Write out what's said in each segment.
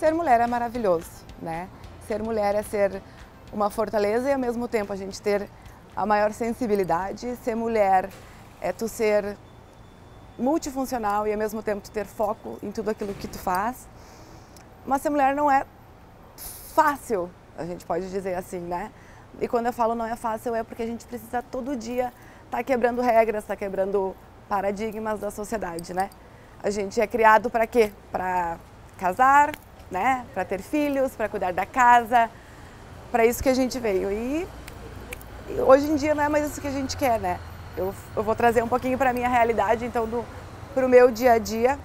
Ser mulher é maravilhoso, né? Ser mulher é ser uma fortaleza e ao mesmo tempo a gente ter a maior sensibilidade. Ser mulher é tu ser multifuncional e ao mesmo tempo tu ter foco em tudo aquilo que tu faz. Mas ser mulher não é fácil, a gente pode dizer assim, né? E quando eu falo não é fácil é porque a gente precisa todo dia estar quebrando regras, estar quebrando paradigmas da sociedade, né? A gente é criado para quê? Para casar, né? Para ter filhos, para cuidar da casa, para isso que a gente veio. E hoje em dia não é mais isso que a gente quer, né? Eu vou trazer um pouquinho para a minha realidade, então, para o meu dia a dia.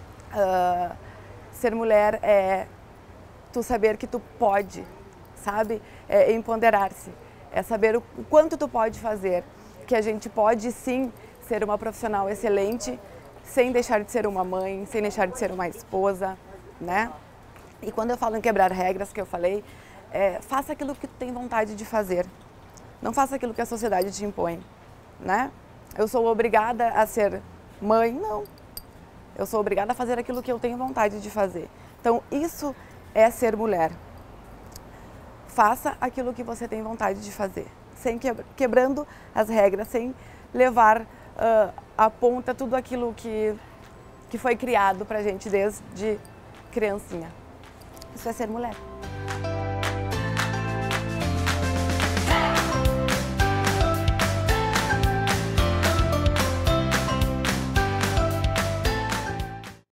Ser mulher é tu saber que tu pode, sabe? É empoderar-se, é saber o quanto tu pode fazer, que a gente pode sim ser uma profissional excelente, sem deixar de ser uma mãe, sem deixar de ser uma esposa, né? E quando eu falo em quebrar regras, que eu falei, faça aquilo que tu tem vontade de fazer. Não faça aquilo que a sociedade te impõe, né? Eu sou obrigada a ser mãe? Não. Eu sou obrigada a fazer aquilo que eu tenho vontade de fazer. Então, isso é ser mulher. Faça aquilo que você tem vontade de fazer, sem quebrando as regras, sem levar à ponta tudo aquilo que foi criado pra gente desde criancinha. Isso é ser mulher.